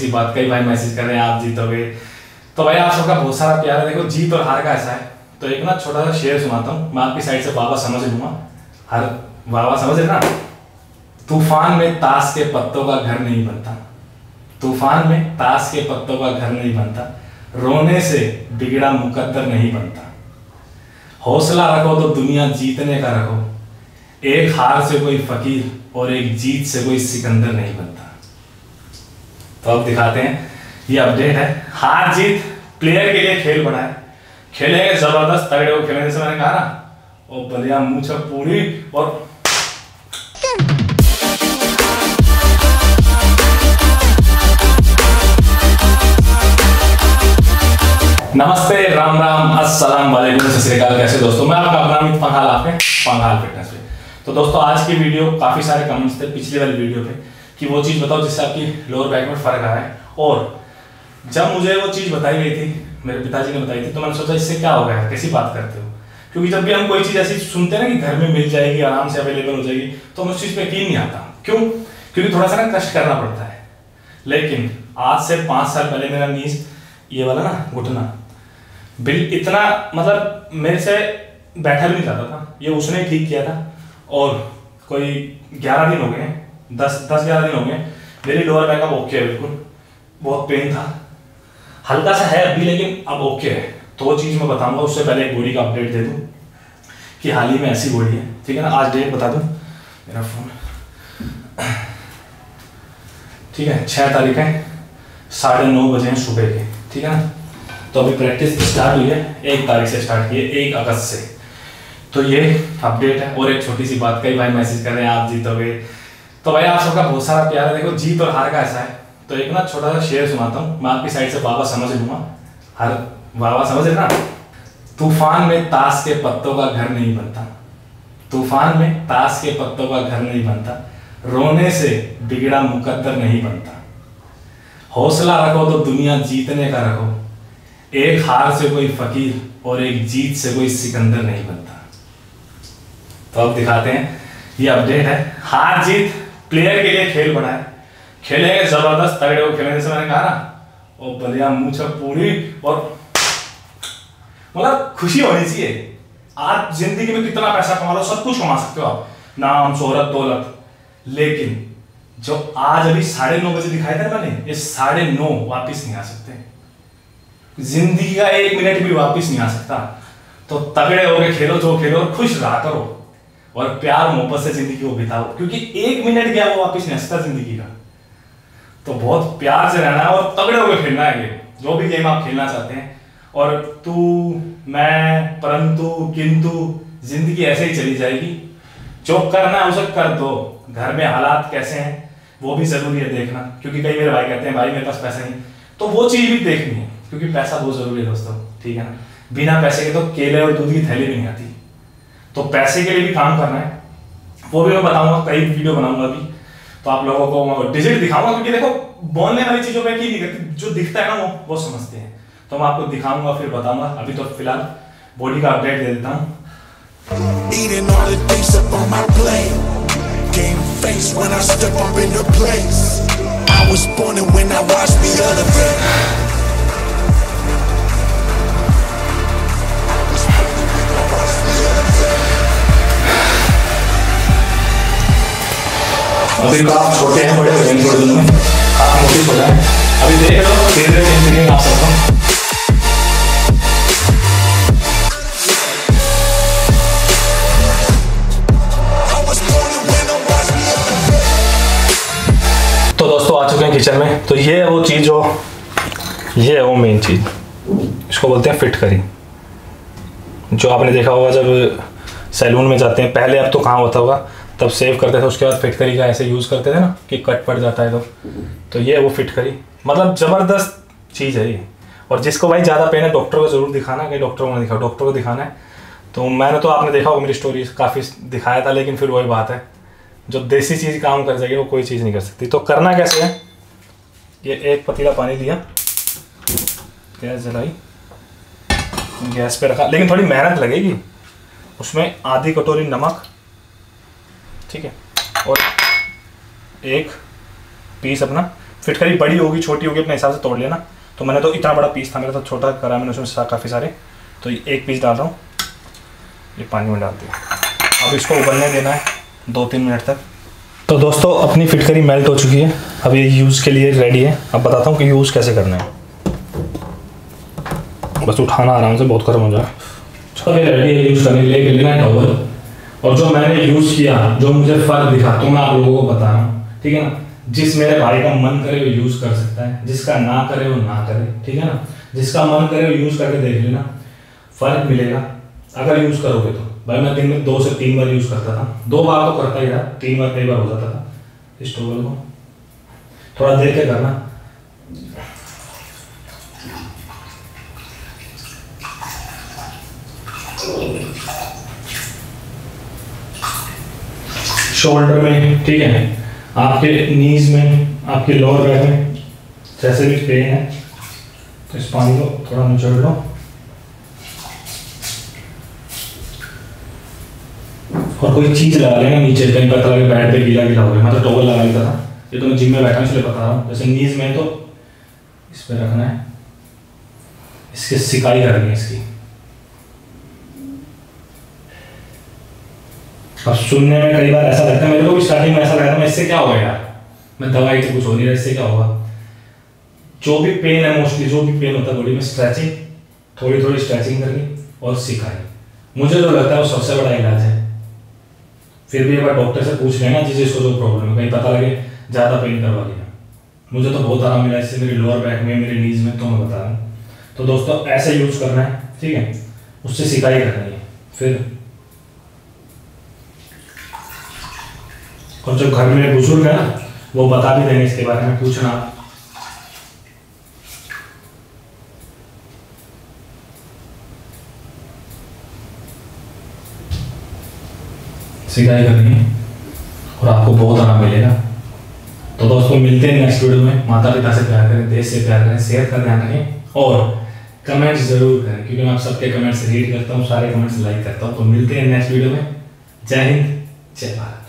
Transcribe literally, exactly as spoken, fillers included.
किसी बात का ही भाई मैसेज कर रहे हैं आप जीतोगे। तो भाई आप सबका बहुत सारा प्यार है। देखो जीत और हार का ऐसा है, तो एक ना छोटा सा शेर सुनाता हूँ, मैं आपकी साइड से वाह वाह समझ लूंगा। हर वाह वाह समझ लेना। तूफान में ताश के पत्तों का घर नहीं बनता, तूफान में ताश के पत्तों का घर नहीं बनता, रोने से बिगड़ा मुकद्दर नहीं बनता। हौसला रखो तो दुनिया जीतने का रखो, एक हार से कोई फकीर और एक जीत से कोई सिकंदर नहीं बनता। तो अब दिखाते हैं, ये अपडेट है। हार जीत प्लेयर के लिए खेल बना है, खेलेंगे जबरदस्त तगड़े हो खेलेंगे, जैसे मैंने कहा ना, और बलिया मुंह छप पूरी। और नमस्ते, राम राम, अस्सलाम वालेकुम, सत श्री अकाल। कैसे दोस्तों, मैं आपका अपना अमित पंघाल, आपके पंघाल फिटनेस पे। तो दोस्तों आज की वीडियो, काफी सारे कमेंट्स थे पिछली वाली वीडियो पे कि वो चीज बताओ जिससे आपकी लोअर बैक में फर्क आया है। और जब मुझे वो चीज बताई गई थी, मेरे पिताजी ने बताई थी, तो मैंने सोचा इससे क्या हो गया, कैसी बात करते हो। क्योंकि जब भी हम कोई चीज ऐसी सुनते हैं ना कि घर में मिल जाएगी, आराम से अवेलेबल हो जाएगी, तो हम उस चीज पे यकीन नहीं आता। क्यों? क्योंकि थोड़ा सा ना कष्ट करना पड़ता है। लेकिन आज से पांच साल पहले मेरा नीज, ये वाला ना घुटना, बिल इतना मतलब मेरे से बैठा भी नहीं जाता था, ये उसने ठीक किया था। और कोई ग्यारह दिन हो गए, दस दस ग्यारह दिन हो गए, मेरी लोअर बैक अब ओके है, बिल्कुल। बहुत पेन था, हल्का सा है अभी, लेकिन अब ओके है। तो वो चीज़ मैं बताऊंगा, उससे पहले एक बॉडी का अपडेट दे दूं कि हाल ही में ऐसी बॉडी है, ठीक है ना। आज डेट बता दूं, मेरा फोन, ठीक है, छः तारीख है, साढ़े नौ बजे हैं सुबह के, ठीक है ना। तो अभी प्रैक्टिस स्टार्ट हुई है, एक तारीख से स्टार्ट की है, एक अगस्त से। तो ये अपडेट है। और एक छोटी सी बात, कई भाई मैसेज कर रहे हैं आप जीतोगे। तो भाई आप सबका बहुत सारा प्यार है। देखो जीत और हार का ऐसा है, तो एक ना छोटा सा शेर सुनाता हूँ, मैं आपकी साइड से वाह वाह समझ लूंगा। हर वाह वाह समझ लेना। तूफान में ताश के पत्तों का घर नहीं बनता, तूफान में ताश के पत्तों का घर नहीं बनता, रोने से बिगड़ा मुकद्दर नहीं बनता। हौसला रखो तो दुनिया जीतने का रखो, एक हार से कोई फकीर और एक जीत से कोई सिकंदर नहीं बनता। तो अब दिखाते हैं, ये अपडेट है। हार जीत प्लेयर के लिए खेल बना है, खेलेंगे जबरदस्त तगड़े हो खेलेंगे, जैसे मैंने कहा ना, और बलिया मुंह छप पूरी। और मतलब खुशी होनी चाहिए। आज जिंदगी में कितना पैसा कमा लो, सब कुछ कमा सकते हो आप, नाम शोहरत दौलत, लेकिन जो आज अभी साढ़े नौ बजे दिखाए थे मैंने, ये साढ़े नौ वापिस नहीं आ सकते। जिंदगी का एक मिनट भी वापस नहीं आ सकता। तो तगड़े होके खेलो जो खेलो, और खुश रहा करो, और प्यार मोहब्बत से जिंदगी को बिताओ, क्योंकि एक मिनट गया वो वापस नहीं आ सकता जिंदगी का। तो बहुत प्यार से रहना है और तगड़े होके खेलना है ये जो भी गेम आप खेलना चाहते हैं। और तू, मैं, परंतु, किंतु, जिंदगी ऐसे ही चली जाएगी। जो करना है उसे कर दो। घर में हालात कैसे हैं वो भी जरूरी है देखना, क्योंकि कई मेरे भाई कहते हैं भाई मेरे पास पैसा नहीं, तो वो चीज भी देखनी है, क्योंकि पैसा बहुत जरूरी है दोस्तों, ठीक है ना। बिना पैसे के तो केले और दूध की थैली भी नहीं आती। तो पैसे के लिए भी काम करना है, वो भी मैं बताऊंगा, कई वीडियो बनाऊंगा अभी, तो आप लोगों को डिजिट दिखाऊंगा। क्योंकि देखो बोलने वाली चीजों पे की नहीं करती, जो दिखता है ना वो वो समझते हैं। तो मैं आपको दिखाऊंगा फिर बताऊंगा। अभी तो फिलहाल बॉडी का अपडेट दे देता हूँ। अभी तो आप छोटे हैं, बड़े हो जाएंगे थोड़े दिनों में, आप मोटिव हो जाए। अभी देख लो, धीरे धीरे चेंज करेंगे आप सबको। तो दोस्तों आ चुके हैं किचन में। तो ये है वो चीज़, जो ये है वो मेन चीज़, इसको बोलते हैं फिट करी। जो आपने देखा होगा जब सैलून में जाते हैं पहले, अब तो कहाँ होता होगा, तब सेव करते थे, उसके बाद फिट करी का ऐसे यूज़ करते थे ना कि कट पड़ जाता है। तो तो ये है वो फिट करी, मतलब ज़बरदस्त चीज़ है ये। और जिसको भाई ज़्यादा पेन है डॉक्टर को ज़रूर दिखाना, कहीं डॉक्टर को नहीं दिखाओ, डॉक्टर को दिखाना है। तो मैंने तो, आपने देखा होगा मेरी स्टोरी, काफ़ी दिखाया था, लेकिन फिर वही बात है, जो देसी चीज़ काम कर जाएगी वो कोई चीज़ नहीं कर सकती। तो करना कैसे है, ये एक पतीला पानी लिया, गैस जलाई, गैस पे रखा, लेकिन थोड़ी मेहनत लगेगी। उसमें आधी कटोरी नमक, ठीक है, और एक पीस अपना फिटकरी बड़ी होगी छोटी होगी अपने हिसाब से तोड़ लेना। तो मैंने तो इतना बड़ा पीस था मेरा, तो छोटा करा मैंने उसमें काफ़ी सारे, तो एक पीस डाल रहा हूँ, ये पानी में डाल दिया। अब इसको उबलने देना है दो तीन मिनट तक। तो दोस्तों अपनी फिटकरी मेल्ट हो चुकी है, अब ये यूज़ के लिए रेडी है। अब बताता हूँ कि यूज़ कैसे करना है। बस उठाना आराम से, बहुत गर्म हो जाए। चलो ये रेडी है यूज़ करने के लिए। लेना है टॉवल, और जो मैंने यूज़ किया, जो मुझे फ़र्क दिखा तो मैं आप लोगों को बता रहा हूँ, ठीक है ना। जिस मेरे भाई का मन करे वो यूज़ कर सकता है, जिसका ना करे वो ना करे, ठीक है ना। जिसका मन करे वो यूज़ करके देख लेना, फ़र्क मिलेगा अगर यूज़ करोगे तो। भाई मैं दिन में दो से तीन बार यूज़ करता था, दो बार तो करता ही था, तीन बार कई बार हो जाता था। इस टॉवल को थोड़ा देख के करना। शोल्डर में, ठीक है, आपके नीज में, आपके लोअर बैक में जैसे भी पेन है, तो इस पानी को थोड़ा निचोड़ लो और कोई चीज़ लगा लेना नीचे, कहीं पता लगे बैठ पे गीला गीला हो गया। मैं तो टॉवल लगा लेता था, ये तो मैं जिम में बैठा हूँ इसलिए बता रहा हूँ। जैसे नीज में तो इस पर रखना है, इसकी सिकाई करनी है इसकी। अब सुनने में कई बार ऐसा लगता है, मेरे को भी स्टार्टिंग में ऐसा लगा था, इससे क्या होगा यार, मैं दवाई तो कुछ हो नहीं रहा, इससे क्या होगा। जो भी पेन है, मोस्टली जो भी पेन होता है बॉडी में, स्ट्रेचिंग, थोड़ी थोड़ी स्ट्रेचिंग करनी और सिकाई, मुझे जो लगता है वो सबसे बड़ा इलाज है। फिर भी एक बार डॉक्टर से पूछ लेना जिस जिसको जो प्रॉब्लम है, कहीं पता लगे ज़्यादा पेन करवा लिया। मुझे तो बहुत आराम मिला इससे, मेरी लोअर बैक में, मेरी नीज में, तो मैं बता रहा हूँ। तो दोस्तों ऐसे यूज़ करना है, ठीक है, उससे सिकाई करनी है। फिर और जो घर में बुजुर्ग है ना, वो बता भी देंगे इसके बारे में, पूछना। सिकाई करनी है और आपको बहुत आराम मिलेगा। तो दोस्तों मिलते हैं नेक्स्ट वीडियो में। माता पिता से प्यार करें, देश से प्यार करें, सेहत का ध्यान रखें और कमेंट्स जरूर करें, क्योंकि मैं आप सबके कमेंट्स रीड करता हूँ, सारे कमेंट्स लाइक करता हूँ। तो मिलते हैं नेक्स्ट वीडियो में। जय हिंद, जय भारत।